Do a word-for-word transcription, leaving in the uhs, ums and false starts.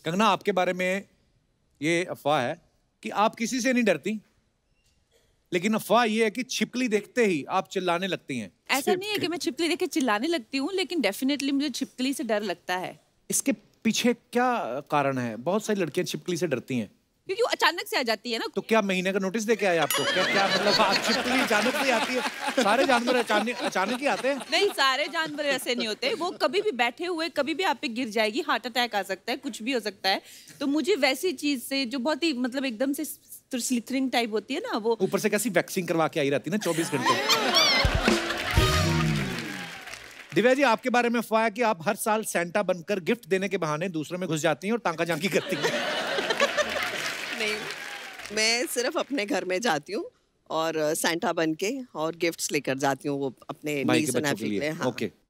कंगना, आपके बारे में ये अफवाह है कि आप किसी से नहीं डरती, लेकिन अफवाह ये है कि छिपकली देखते ही आप चिल्लाने लगती हैं। ऐसा नहीं है कि मैं छिपकली देख के चिल्लाने लगती हूँ, लेकिन डेफिनेटली मुझे छिपकली से डर लगता है। इसके पीछे क्या कारण है? बहुत सारी लड़कियां छिपकली से डरती हैं। क्योंकि वो अचानक से आ जाती है ना। तो क्या महीने का नोटिस दे के आए आपको? क्या क्या मतलब आप छिपकली अचानक से आती है? सारे जानवर अचानक अचानक ही आते हैं? नहीं, सारे जानवर ऐसे नहीं होते। वो कभी भी बैठे हुए कभी भी आप पे गिर जाएगी, हार्ट अटैक आ सकता है, कुछ भी हो सकता है। तो मुझे वैसी चीज से जो बहुत ही मतलब एकदम से स्लिथरिंग टाइप होती है ना, वो ऊपर से कैसी वैक्सिंग करवा के आई रहती है ना चौबीस घंटे। दिव्या जी, आपके बारे में अफवाह है कि आप हर साल सेंटा बनकर गिफ्ट देने के बहाने दूसरों में घुस जाती हैं और टांका झांकी करती हैं। नहीं, मैं सिर्फ अपने घर में जाती हूँ और सेंटा बन के और गिफ्ट्स लेकर जाती हूँ वो अपने भाई के नीस एंड बच्चों के नेफ्यू के लिए। लिए। हाँ। ओके।